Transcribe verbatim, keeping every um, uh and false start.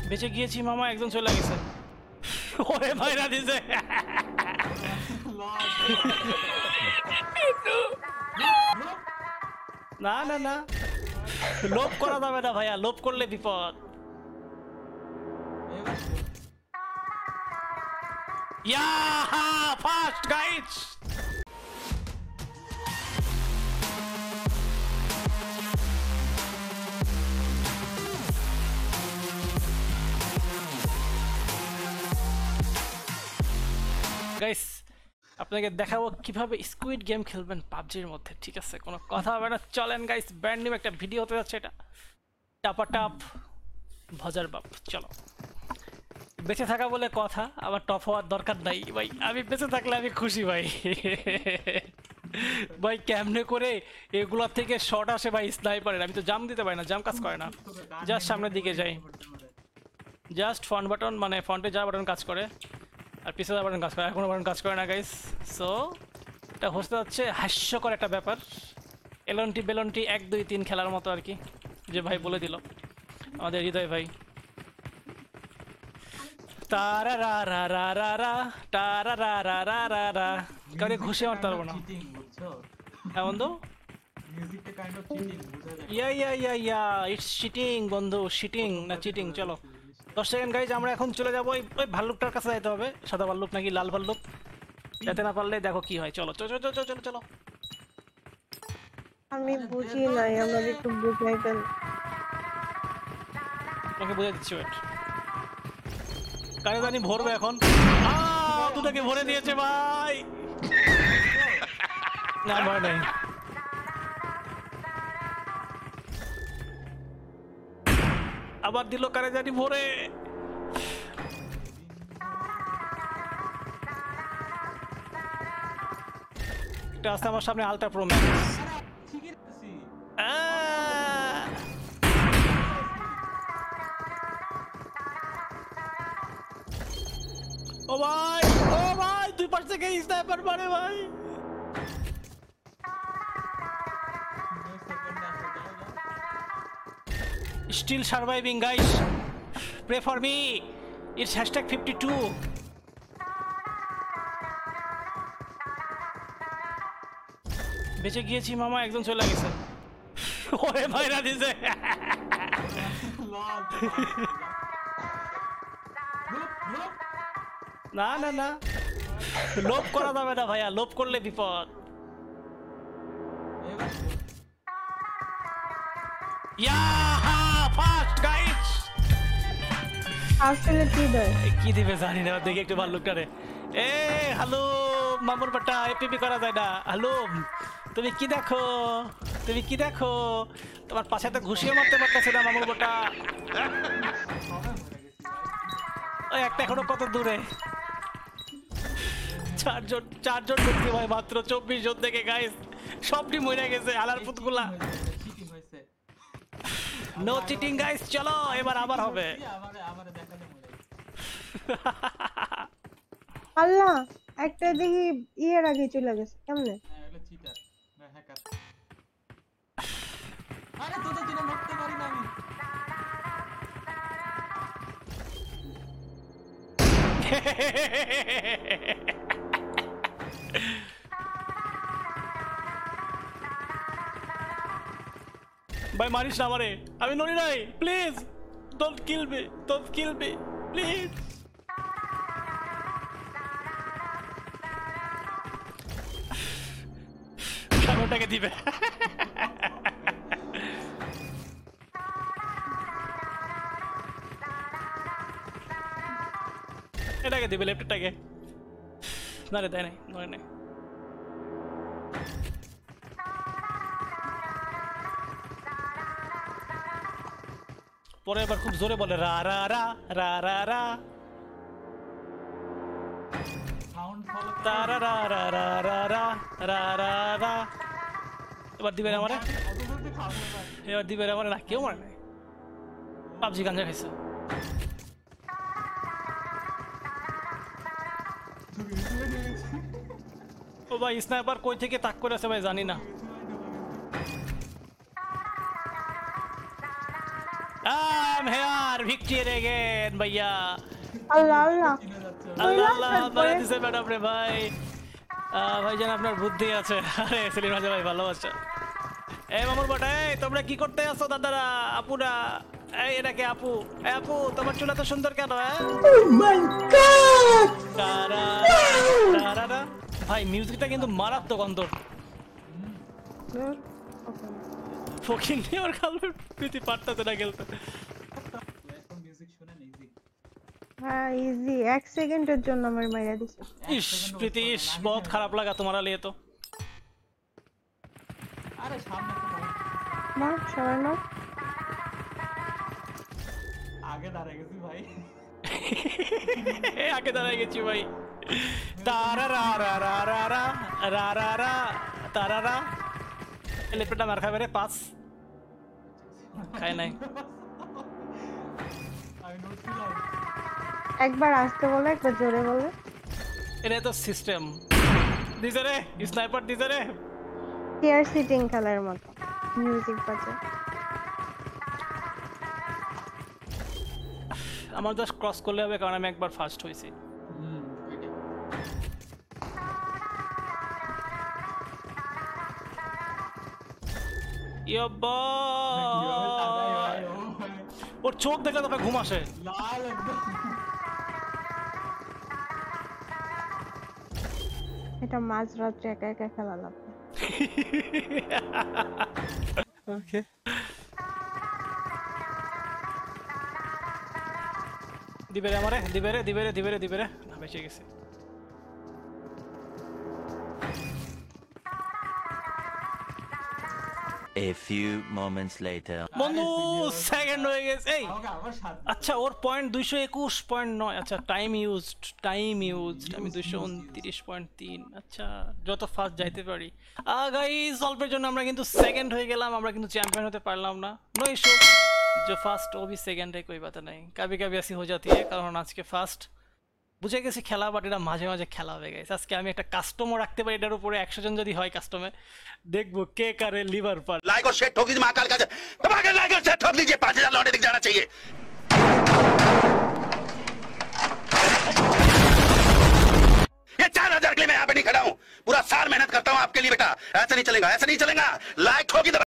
বেঁচে গিয়েছি মামা, একজন চলে গেছে। ওরে ভাইরা দিছে। না না না, লোভ করা যাবে না ভাইয়া, লোভ করলে বিপদ। ইয়াহা ফাস্ট গাইস। গাইস আপনাকে দেখাবো কিভাবে স্কুইড গেম খেলবেন পাবজির মধ্যে, ঠিক আছে? কোনো কথা হবে না, চলেন গাইস, ব্র্যান্ড নিউ একটা ভিডিও হতে যাচ্ছে। এটা টাপা টাপ ভজার বাপ। চলো, বেঁচে থাকা বলে কথা, আবার টপ হওয়ার দরকার নাই ভাই। আমি বেঁচে থাকলে আমি খুশি ভাই। ভাই কেমনে করে এগুলোর থেকে শর্ট আসে ভাই স্নাইপারের? আমি তো জাম দিতে পারি না, জাম কাজ করে না। জাস্ট সামনের দিকে যাই, জাস্ট ফ্রন্ট বাটন মানে ফ্রন্টে যা বাটন কাজ করে আর পিছনে যা বাটন কাজ করে, আর কোনো বাটন কাজ করে না গাইস। সো এটা হতে হচ্ছে হাস্যকর একটা ব্যাপার, এলনটি বেলনটি এক দুই তিন খেলার মতো আর কি, যে ভাই বলে দিল আমাদের হৃদয় ভাই। তারা রা রা রা রা রা তারা রা রা রা রা রা। কাউকে ঘুষে মারতে পারবো না। হ্যাঁ বন্ধু, yeah yeah yeah yeah it's cheating বন্ধু, চিটিং না চিটিং। চলো দশ সেকেন্ড গাইজ, আমরা এখন চলে যাবো ওই ওই ভাল্লুকটার কাছে যেতে হবে। সাদা ভাল্লুক নাকি লাল ভাল্লুক, যেতে না পারলে দেখো কি হয়। চলো চলো চলো চলো চলো। আমি বুঝি নাই, আমার একটু বুঝাইবেন। তোমাকে বুঝে দিচ্ছি, ওয়েট। কারে জানি ভরবে এখন। আহ দুটাকে ভরে দিয়েছে ভাই। না ভয় নাই। আবার দিল কারে জানি ভরে। এটা আছে আমার সামনে, আলট্রা প্রো ম্যাক্স। ও ভাই ও ভাই, দুই পাশ থেকে স্নাইপার মারে ভাই। Still surviving guys, pray for me, it's hashtag fifty-two. বেঁচে গিয়েছি মামা, একজন চলে গেছে। ওরে ভাইরা দিছে। না না না, লোভ করা যাবে না ভাইয়া, লোভ করলে বিপদ। ইয়াহা ফাস্ট গাইস। আসলে কি দেয়? কি দিবে জানি না, দেখি একটু ভাল্লুকটারে। এ হ্যালো মামুর বাটা, এপিপি করা যায় না। হ্যালো তুমি কি দেখো, তুমি কি দেখো? তোমার পাশে তো ঘুষিয়ে মারতে পারতেছে না মামুর বাটা। ওই একটা এখনো কত দূরে। চারজন চারজন ঢুকছে ভাই মাত্র চব্বিশ জন থেকে গাইস, সবটি মরে গেছে আলার পুতগুলা। নো চিটিং গাইস, চলো এবার আবার হবে। আল্লাহ, একটা দেখি ইয়ের আগে চলে গেছে কেমনে? আরে তোদের জন্য মরতে পারি না আমি। ভাই মারিস না আমারে, আমি নড়ি নাই, please don't kill me, don't kill me please. ওটাকে দিবে। এটাকে দিবে, লেফটটাকে। না রে দেয় নাই, নয় নাই। পরে এবার খুব জোরে বলে রা রা রা রা রা রা সাউন্ড ফলো রা রা রা রা রা রা রা রা রা। এবার দিবে না আমারে, অত বলতে খাবো না। এবার দিবে না আমারে। না কেউ মারে নাই, পাবজি গাঞ্জা খাইছে। ও ভাই স্নাইপার কই থেকে তাক করে আছে ভাই জানি না। I'm here victory again, ভাইয়া। আল্লাহ আল্লাহ চিনে যাচ্ছে আল্লাহ কইলাম আল্লাহ তারপরে? বলে দিছে ম্যাডাম রে ভাই। আহ, ভাইজান আপনার বুদ্ধি আছে। আরে সেলিম রাজা ভাই ভালো আছে। এই মামুর বটে, এই তোমরা কি করতে আসো দাদারা, আপুরা? এই এটাকে আপু, এই আপু তোমার চুল এত সুন্দর কেন? হ্যাঁ টারা, টারারা। ভাই মিউজিকটা কিন্তু মারাত্মক অন্তর। ধুর, ওকে। ফকির নিয়ে ওর কালবে প্রীতি পারতাতে না খেলতে। এখন মিউজিক শুনে ইজি হ্যাঁ ইজি এক সেকেন্ডের জন্য আমার মাইরা দিছে। ইস প্রীতি, ইস বহুত খারাপ লাগা তোমারা লিয়ে তো। আরে সামনে তো ভাই মার সবাই মার। আগে দাঁড়ায় গেছি ভাই এ আগে দাঁড়ায় গেছি ভাই। তারা রা রা রা রা রা রা রা রা তারা রা। লেপটা মার খাবে রে, পাস খায় নাই। আমি নড়ছিলাম একবার আসতে বলে একবার জোরে বলে। এটা তো সিস্টেম দিছে রে, স্নাইপার দিছে রে। চেয়ার সিটিং খেলার মতো মিউজিক বাজে। আমার জাস্ট ক্রস করলে হবে, কারণ আমি একবার ফার্স্ট হয়েছি। হুম ওইটাই ইয়াব্বা, কিভাবে তাকাই ভাই ও ভাই ওর চোখ দেখলে তবে ঘুম আসে। লাল একদম এটা মাঝরাত্রে একা একা খেলা লাগবে। ওকে দিবে রে আমারে, দিবে রে, দিবে রে, দিবে রে, দিবে রে। না বেঁচে গেছি। A few moments later. বন্ধু সেকেন্ড হয়ে গেছে। এই আমাকে আবার সাত আচ্ছা, ওর পয়েন্ট দুইশো একুশ পয়েন্ট নয়। আচ্ছা টাইম ইউজড, টাইম ইউজড আমি দুইশো উনত্রিশ পয়েন্ট তিন। আচ্ছা যত ফাস্ট যাইতে পারি। আ গাইস অল্পের জন্য আমরা কিন্তু সেকেন্ড হয়ে গেলাম, আমরা কিন্তু চ্যাম্পিয়ন হতে পারলাম না। নো ইস্যু, जो ফার্স্ট ও ভি সেকেন্ড है कोई बात नहीं, कभी कभी ऐसी हो जाती है। কারণ আজকে ফার্স্ট বুঝে গেছি খেলা, বাট এটা মাঝে মাঝে খেলা হয়ে গেছে। আজকে আমি একটা কাস্টমও রাখতে পারি এটার উপরে, একশো জন যদি হয় কাস্টমে, দেখবো কে কারে লিভার পার। लाइक और शेयर ठोक दीजिए महाकाल का दबा के लाइक और शेयर ठोक दीजिए पांच हजार लौटे दिख जाना चाहिए। ये चार हजार के लिए मैं यहाँ पे नहीं खड़ा हूँ, पूरा साल मेहनत करता हूँ आपके लिए बेटा। ऐसा नहीं चलेगा, ऐसा नहीं चलेगा। लाइक ठोकी दबा